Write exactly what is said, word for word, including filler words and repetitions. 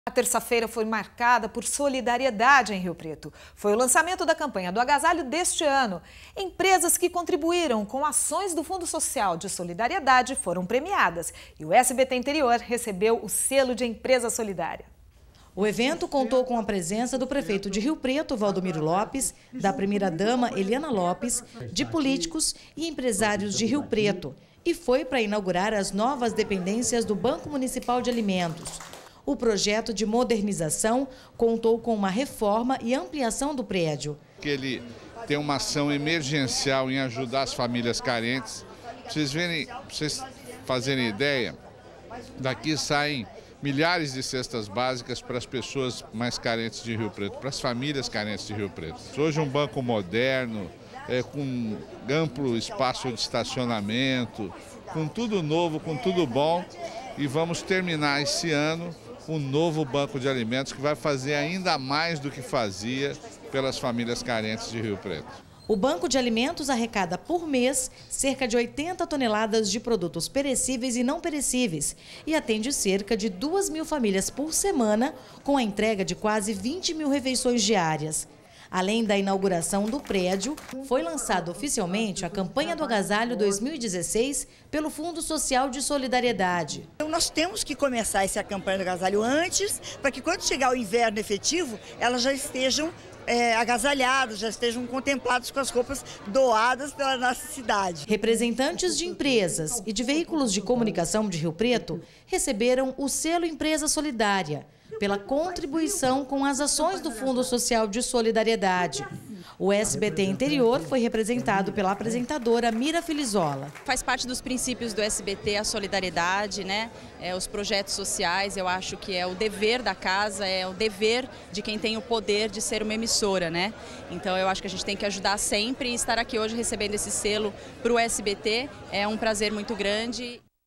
A terça-feira foi marcada por solidariedade em Rio Preto. Foi o lançamento da campanha do agasalho deste ano. Empresas que contribuíram com ações do Fundo Social de Solidariedade foram premiadas. E o S B T Interior recebeu o selo de empresa solidária. O evento contou com a presença do prefeito de Rio Preto, Valdomiro Lopes, da primeira-dama, Eliana Lopes, de políticos e empresários de Rio Preto. E foi para inaugurar as novas dependências do Banco Municipal de Alimentos. O projeto de modernização contou com uma reforma e ampliação do prédio. Ele tem uma ação emergencial em ajudar as famílias carentes. Para vocês verem, para vocês fazerem ideia, daqui saem milhares de cestas básicas para as pessoas mais carentes de Rio Preto, para as famílias carentes de Rio Preto. Hoje um banco moderno, é, com amplo espaço de estacionamento, com tudo novo, com tudo bom, e vamos terminar esse ano um novo banco de alimentos que vai fazer ainda mais do que fazia pelas famílias carentes de Rio Preto. O Banco de Alimentos arrecada por mês cerca de oitenta toneladas de produtos perecíveis e não perecíveis e atende cerca de duas mil famílias por semana, com a entrega de quase vinte mil refeições diárias. Além da inauguração do prédio, foi lançada oficialmente a campanha do agasalho dois mil e dezesseis pelo Fundo Social de Solidariedade. Então nós temos que começar essa campanha do agasalho antes, para que quando chegar o inverno efetivo, elas já estejam é, agasalhados, já estejam contemplados com as roupas doadas pela nossa cidade. Representantes de empresas e de veículos de comunicação de Rio Preto receberam o selo Empresa Solidária, pela contribuição com as ações do Fundo Social de Solidariedade. O S B T Interior foi representado pela apresentadora Mira Filizola. Faz parte dos princípios do S B T a solidariedade, né? É, os projetos sociais, eu acho que é o dever da casa, é o dever de quem tem o poder de ser uma emissora, né? Então eu acho que a gente tem que ajudar sempre e estar aqui hoje recebendo esse selo para o S B T é um prazer muito grande.